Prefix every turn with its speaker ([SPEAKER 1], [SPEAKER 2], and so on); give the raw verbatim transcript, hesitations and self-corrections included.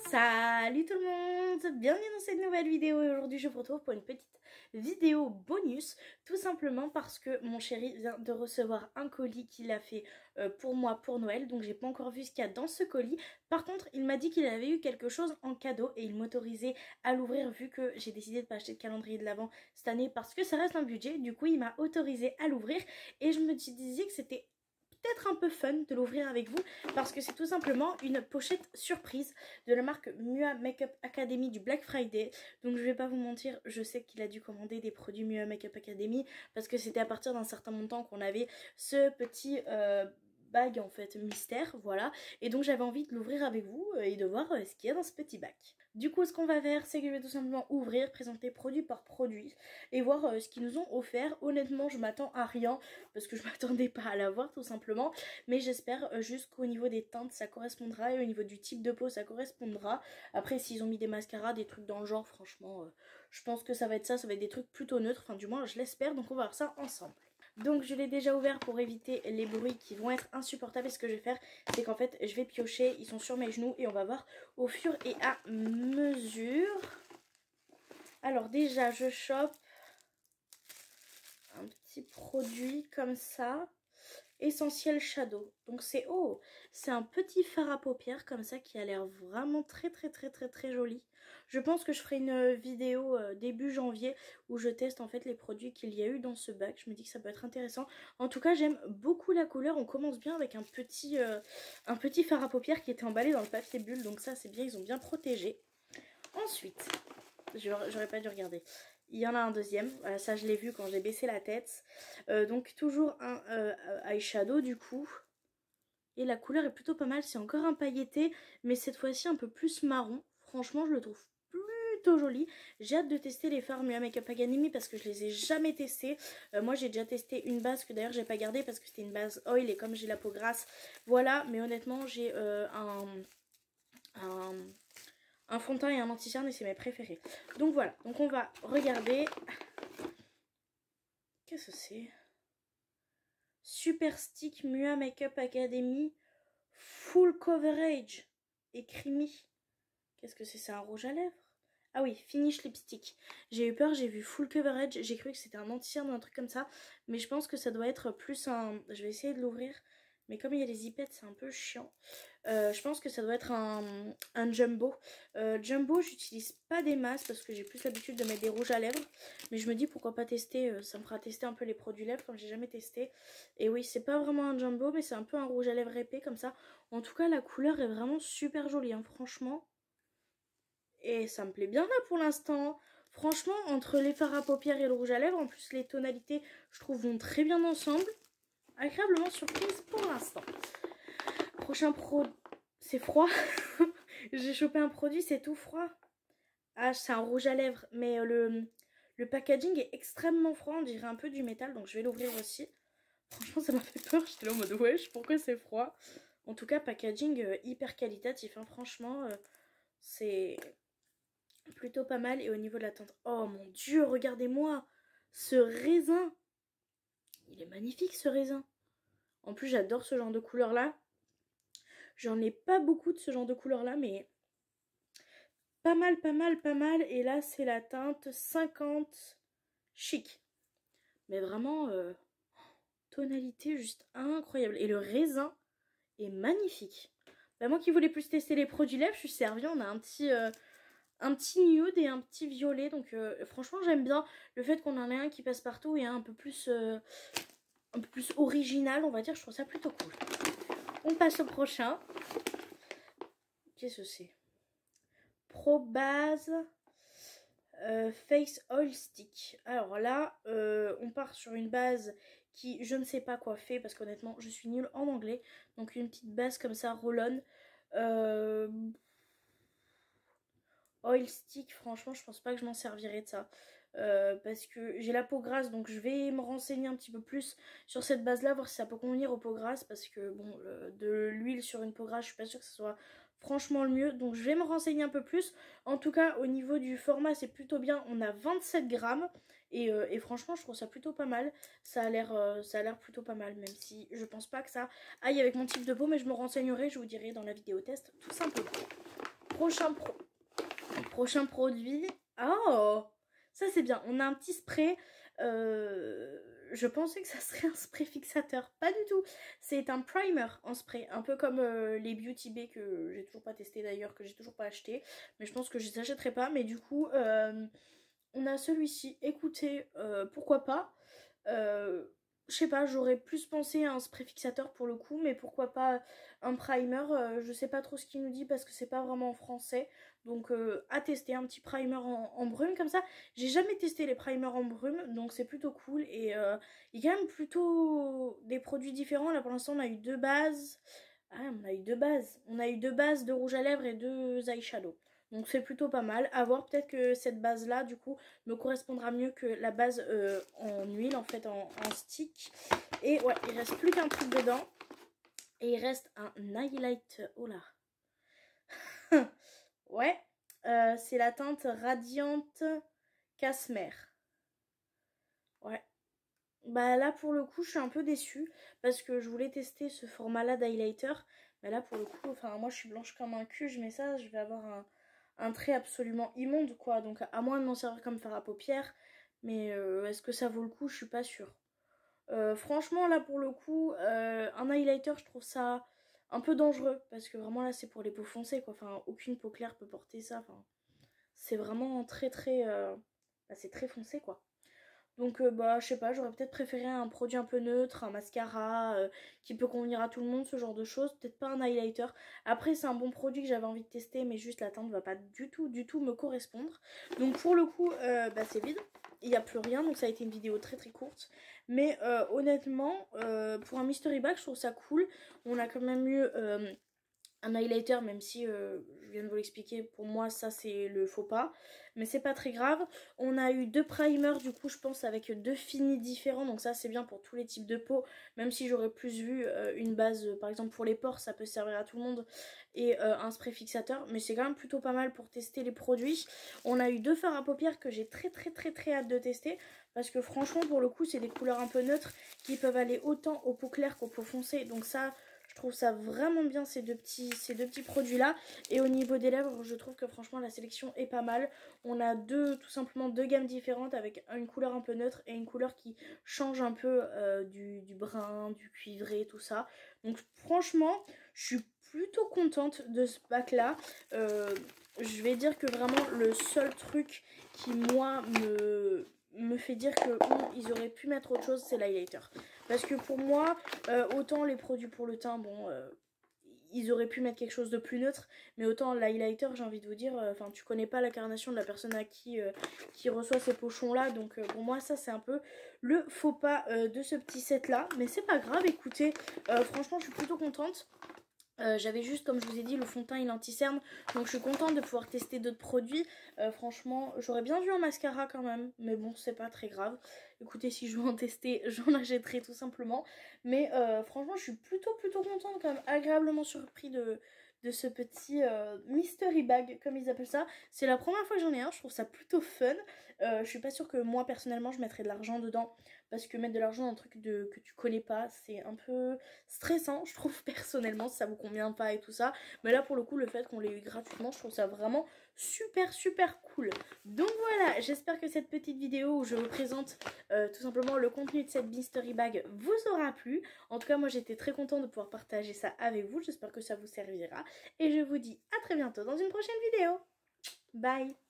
[SPEAKER 1] Salut tout le monde, bienvenue dans cette nouvelle vidéo et aujourd'hui je vous retrouve pour une petite vidéo bonus, tout simplement parce que mon chéri vient de recevoir un colis qu'il a fait euh, pour moi pour Noël, donc j'ai pas encore vu ce qu'il y a dans ce colis. Par contre il m'a dit qu'il avait eu quelque chose en cadeau et il m'autorisait à l'ouvrir vu que j'ai décidé de pas acheter de calendrier de l'Avent cette année parce que ça reste un budget. Du coup il m'a autorisé à l'ouvrir et je me disais que c'était peut-être un peu fun de l'ouvrir avec vous parce que c'est tout simplement une pochette surprise de la marque Mua Makeup Academy du Black Friday. Donc je vais pas vous mentir, je sais qu'il a dû commander des produits Mua Makeup Academy parce que c'était à partir d'un certain montant qu'on avait ce petit euh, bag en fait mystère, voilà. Et donc j'avais envie de l'ouvrir avec vous et de voir ce qu'il y a dans ce petit bac. Du coup ce qu'on va faire c'est que je vais tout simplement ouvrir, présenter produit par produit et voir euh, ce qu'ils nous ont offert. Honnêtement je m'attends à rien parce que je m'attendais pas à l'avoir tout simplement, mais j'espère euh, juste qu'au niveau des teintes ça correspondra et au niveau du type de peau ça correspondra. Après s'ils ont mis des mascaras, des trucs dans le genre, franchement euh, je pense que ça va être ça, ça va être des trucs plutôt neutres, enfin du moins je l'espère, donc on va voir ça ensemble. Donc je l'ai déjà ouvert pour éviter les bruits qui vont être insupportables. Et ce que je vais faire c'est qu'en fait je vais piocher, ils sont sur mes genoux et on va voir au fur et à mesure. Alors déjà je chope un petit produit comme ça, Essentiel Shadow. Donc c'est oh, c'est un petit fard à paupières comme ça qui a l'air vraiment très très très très très joli. Je pense que je ferai une vidéo euh, début janvier où je teste en fait les produits qu'il y a eu dans ce bac. Je me dis que ça peut être intéressant. En tout cas j'aime beaucoup la couleur. On commence bien avec un petit, euh, un petit fard à paupières qui était emballé dans le papier bulle. Donc ça c'est bien, ils ont bien protégé. Ensuite, j'aurais pas dû regarder. Il y en a un deuxième, voilà, ça je l'ai vu quand j'ai baissé la tête. Euh, donc toujours un euh, eyeshadow du coup. Et la couleur est plutôt pas mal, c'est encore un pailleté, mais cette fois-ci un peu plus marron. Franchement je le trouve plutôt joli. J'ai hâte de tester les fards Mua Makeup Academy parce que je les ai jamais testés. Euh, moi j'ai déjà testé une base que d'ailleurs j'ai pas gardée parce que c'était une base oil et comme j'ai la peau grasse, voilà. Mais honnêtement j'ai euh, un... un Un fond de teint et un anti-cerne et c'est mes préférés. Donc voilà, donc on va regarder. Qu'est-ce que c'est? Super Stick Mua Makeup Academy Full Coverage et Creamy. Qu'est-ce que c'est? C'est un rouge à lèvres? Ah oui, Finish Lipstick. J'ai eu peur, j'ai vu Full Coverage, j'ai cru que c'était un anti-cerne ou un truc comme ça. Mais je pense que ça doit être plus un... Je vais essayer de l'ouvrir. Mais comme il y a les zipettes, c'est un peu chiant. Euh, je pense que ça doit être un, un jumbo. Euh, jumbo, j'utilise pas des masses parce que j'ai plus l'habitude de mettre des rouges à lèvres. Mais je me dis pourquoi pas tester. Euh, ça me fera tester un peu les produits lèvres comme j'ai jamais testé. Et oui, c'est pas vraiment un jumbo, mais c'est un peu un rouge à lèvres épais comme ça. En tout cas, la couleur est vraiment super jolie, hein, franchement. Et ça me plaît bien là pour l'instant. Franchement, entre les fards à paupières et le rouge à lèvres, en plus les tonalités, je trouve, vont très bien ensemble. Agréablement surprise pour l'instant. Prochain pro... C'est froid. J'ai chopé un produit, c'est tout froid. Ah, c'est un rouge à lèvres. Mais le, le packaging est extrêmement froid. On dirait un peu du métal. Donc je vais l'ouvrir aussi. Franchement, ça m'a fait peur. J'étais là en mode wesh, pourquoi c'est froid? En tout cas, packaging euh, hyper qualitatif. Hein. Franchement, euh, c'est plutôt pas mal. Et au niveau de la teinte... Oh mon dieu, regardez-moi ce raisin. Il est magnifique ce raisin. En plus, j'adore ce genre de couleur là. J'en ai pas beaucoup de ce genre de couleur là, mais pas mal, pas mal, pas mal. Et là, c'est la teinte cinquante chic. Mais vraiment, euh, tonalité juste incroyable. Et le raisin est magnifique. Bah, moi qui voulais plus tester les produits lèvres, je suis servie. On a un petit, euh, un petit nude et un petit violet. Donc euh, franchement, j'aime bien le fait qu'on en ait un qui passe partout et un, un peu plus... Euh, un peu plus original, on va dire. Je trouve ça plutôt cool. On passe au prochain. Qu'est-ce que c'est? Pro Base euh, Face Oil Stick. Alors là, euh, on part sur une base qui, je ne sais pas quoi fait, parce qu'honnêtement, je suis nulle en anglais. Donc une petite base comme ça, roll-on. Euh... Oil Stick, franchement, je pense pas que je m'en servirai de ça. Euh, parce que j'ai la peau grasse, donc je vais me renseigner un petit peu plus sur cette base là, voir si ça peut convenir aux peaux grasses, parce que bon, le, de l'huile sur une peau grasse, je suis pas sûre que ce soit franchement le mieux, donc je vais me renseigner un peu plus. En tout cas, au niveau du format, c'est plutôt bien. On a vingt-sept grammes et, euh, et franchement, je trouve ça plutôt pas mal. Ça a l'air euh, ça a l'air plutôt pas mal, même si je pense pas que ça aille avec mon type de peau, mais je me renseignerai, je vous dirai dans la vidéo test tout simplement. prochain, pro... prochain produit. Oh, ça c'est bien. On a un petit spray. Euh, je pensais que ça serait un spray fixateur. Pas du tout. C'est un primer en spray. Un peu comme euh, les Beauty Bay que j'ai toujours pas testé d'ailleurs, que j'ai toujours pas acheté. Mais je pense que je les achèterai pas. Mais du coup, euh, on a celui-ci. Écoutez, euh, pourquoi pas. Euh, je sais pas, j'aurais plus pensé à un spray fixateur pour le coup, mais pourquoi pas un primer. euh, je sais pas trop ce qu'il nous dit parce que c'est pas vraiment en français. Donc euh, à tester un petit primer en, en brume comme ça. J'ai jamais testé les primers en brume, donc c'est plutôt cool. Et euh, il y a quand même plutôt des produits différents. Là pour l'instant on a eu deux bases. Ah, on a eu deux bases. On a eu deux bases de rouge à lèvres et deux eyeshadow. Donc c'est plutôt pas mal. À voir, peut-être que cette base là du coup me correspondra mieux que la base euh, en huile, en fait en, en stick. Et ouais, il reste plus qu'un truc dedans. Et il reste un highlight. Oh là. Ouais, euh, c'est la teinte Radiante Casmer. Ouais. Bah là pour le coup je suis un peu déçue parce que je voulais tester ce format là d'highlighter. Mais là pour le coup, enfin moi je suis blanche comme un cul, je mets ça, je vais avoir un... un trait absolument immonde quoi, donc à moins de m'en servir comme fard à paupières, mais euh, est-ce que ça vaut le coup, je suis pas sûre. Euh, franchement là pour le coup, euh, un highlighter je trouve ça un peu dangereux, parce que vraiment là c'est pour les peaux foncées quoi, enfin aucune peau claire peut porter ça, enfin c'est vraiment très très, euh... bah, c'est très foncé quoi. Donc euh, bah je sais pas, j'aurais peut-être préféré un produit un peu neutre, un mascara euh, qui peut convenir à tout le monde, ce genre de choses. Peut-être pas un highlighter. Après c'est un bon produit que j'avais envie de tester, mais juste la teinte va pas du tout du tout me correspondre. Donc pour le coup euh, bah c'est vide, il n'y a plus rien, donc ça a été une vidéo très très courte. Mais euh, honnêtement euh, pour un mystery bag je trouve ça cool. On a quand même eu... Euh, un highlighter, même si euh, je viens de vous l'expliquer, pour moi ça c'est le faux pas, mais c'est pas très grave. On a eu deux primers du coup je pense avec deux finis différents, donc ça c'est bien pour tous les types de peau, même si j'aurais plus vu euh, une base euh, par exemple pour les pores, ça peut servir à tout le monde, et euh, un spray fixateur, mais c'est quand même plutôt pas mal pour tester les produits. On a eu deux fards à paupières que j'ai très très très très hâte de tester, parce que franchement pour le coup c'est des couleurs un peu neutres qui peuvent aller autant aux peaux claires qu'aux peaux foncées, donc ça... je trouve ça vraiment bien ces deux petits, ces deux petits produits là. Et au niveau des lèvres je trouve que franchement la sélection est pas mal. On a deux, tout simplement deux gammes différentes avec une couleur un peu neutre et une couleur qui change un peu euh, du, du brun, du cuivré, tout ça. Donc franchement je suis plutôt contente de ce pack là. Euh, je vais dire que vraiment le seul truc qui moi me... me fait dire que bon, ils auraient pu mettre autre chose, c'est l'highlighter. Parce que pour moi, euh, autant les produits pour le teint, bon, euh, ils auraient pu mettre quelque chose de plus neutre, mais autant l'highlighter, j'ai envie de vous dire, enfin, euh, tu connais pas l'incarnation de la personne à qui, euh, qui reçoit ces pochons-là, donc euh, pour moi, ça, c'est un peu le faux pas euh, de ce petit set-là, mais c'est pas grave, écoutez, euh, franchement, je suis plutôt contente. Euh, j'avais juste, comme je vous ai dit, le fond de teint il anti-cerne, donc je suis contente de pouvoir tester d'autres produits. Euh, franchement, j'aurais bien vu un mascara quand même, mais bon, c'est pas très grave. Écoutez, si je veux en tester, j'en achèterai tout simplement. Mais euh, franchement, je suis plutôt plutôt contente, quand même, agréablement surpris de, de ce petit euh, mystery bag, comme ils appellent ça. C'est la première fois que j'en ai un, je trouve ça plutôt fun. Euh, je suis pas sûre que moi, personnellement, je mettrais de l'argent dedans, parce que mettre de l'argent dans un truc de, que tu connais pas, c'est un peu stressant, je trouve, personnellement, si ça vous convient pas et tout ça. Mais là, pour le coup, le fait qu'on l'ait eu gratuitement, je trouve ça vraiment super, super cool. Donc voilà, j'espère que cette petite vidéo où je vous présente euh, tout simplement le contenu de cette mystery bag vous aura plu. En tout cas, moi, j'étais très contente de pouvoir partager ça avec vous. J'espère que ça vous servira. Et je vous dis à très bientôt dans une prochaine vidéo. Bye!